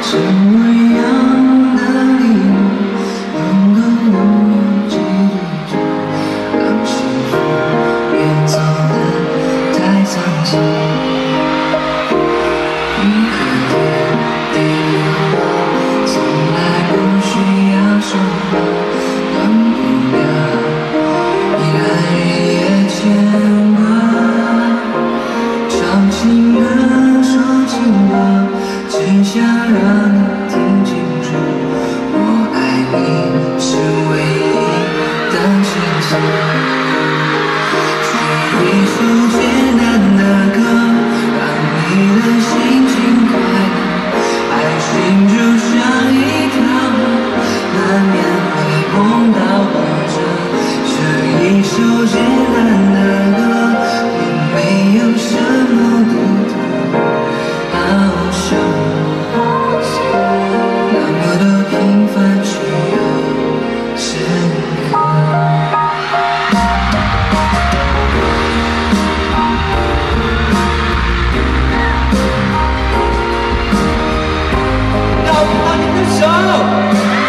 什么样的礼物能够无忧寄对着，让幸福越走得太苍劲。你和天地的话，从来不需要说话，断不了依然日夜牵挂。唱情歌，说情话，只想让你听清楚，我爱你是唯一的真相。写一首简单的歌，让你的心情快乐。爱情就像一条河，难免会碰到波折。这一首简单的歌，并没有什么独特，好像那么的平凡却又深刻。 要不拿你的手。